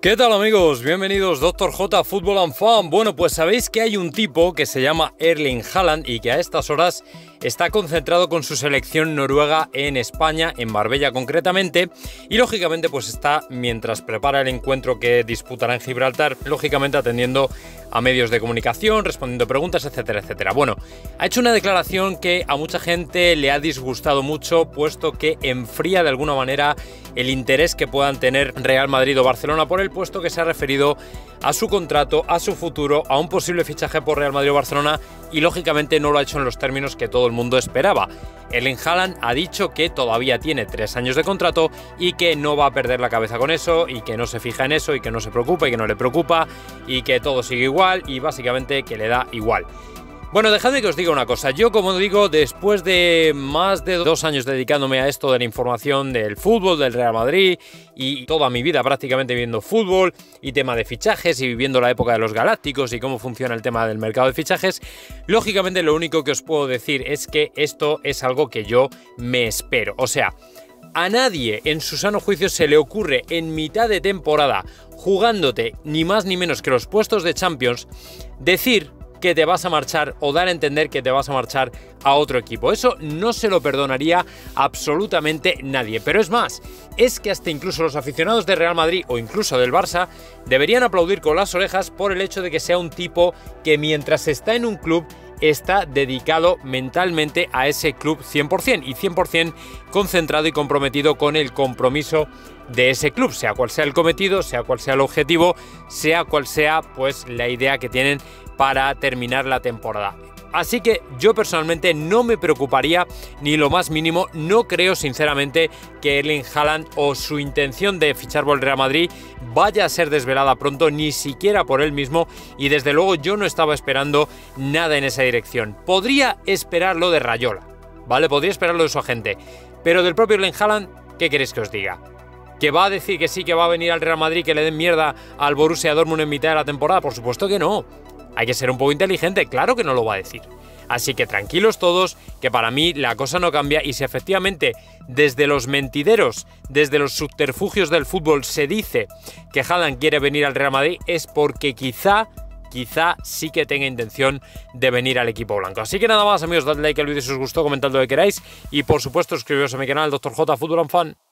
¿Qué tal amigos? Bienvenidos Dr. J Football and Fun. Bueno, pues sabéis que hay un tipo que se llama Erling Haaland y que a estas horas está concentrado con su selección noruega en España, en Marbella concretamente, y lógicamente pues está, mientras prepara el encuentro que disputará en Gibraltar, lógicamente atendiendo a medios de comunicación, respondiendo preguntas, etcétera, etcétera. Bueno, ha hecho una declaración que a mucha gente le ha disgustado mucho, puesto que enfría de alguna manera el interés que puedan tener Real Madrid o Barcelona por él, puesto que se ha referido a su contrato, a su futuro, a un posible fichaje por Real Madrid o Barcelona, y lógicamente no lo ha hecho en los términos que todo el mundo esperaba. Erling Haaland ha dicho que todavía tiene 3 años de contrato y que no va a perder la cabeza con eso, y que no se fija en eso, y que no se preocupa, y que no le preocupa, y que todo sigue igual, y básicamente que le da igual. Bueno, dejadme que os diga una cosa. Yo, como digo, después de más de 2 años dedicándome a esto de la información del fútbol, del Real Madrid, y toda mi vida prácticamente viviendo fútbol y tema de fichajes y viviendo la época de los galácticos y cómo funciona el tema del mercado de fichajes, lógicamente lo único que os puedo decir es que esto es algo que yo me espero. O sea, a nadie en su sano juicio se le ocurre en mitad de temporada, jugándote ni más ni menos que los puestos de Champions, decir que te vas a marchar o dar a entender que te vas a marchar a otro equipo. Eso no se lo perdonaría absolutamente nadie. Pero es más, es que hasta incluso los aficionados de Real Madrid o incluso del Barça deberían aplaudir con las orejas por el hecho de que sea un tipo que mientras está en un club está dedicado mentalmente a ese club 100% y 100% concentrado y comprometido con el compromiso de ese club, sea cual sea el cometido, sea cual sea el objetivo, sea cual sea pues la idea que tienen para terminar la temporada. Así que yo personalmente no me preocuparía ni lo más mínimo. No creo sinceramente que Erling Haaland o su intención de fichar por el Real Madrid vaya a ser desvelada pronto, ni siquiera por él mismo, y desde luego yo no estaba esperando nada en esa dirección. Podría esperarlo de Rayola, ¿vale? Podría esperarlo de su agente, pero del propio Erling Haaland, ¿qué queréis que os diga? ¿Que va a decir que sí, que va a venir al Real Madrid, que le den mierda al Borussia Dortmund en mitad de la temporada? Por supuesto que no. Hay que ser un poco inteligente, claro que no lo va a decir. Así que tranquilos todos, que para mí la cosa no cambia, y si efectivamente desde los mentideros, desde los subterfugios del fútbol se dice que Haaland quiere venir al Real Madrid, es porque quizá sí que tenga intención de venir al equipo blanco. Así que nada más amigos, dadle like al vídeo si os gustó, comentad lo que queráis, y por supuesto suscribiros a mi canal Dr. J Football and Fun.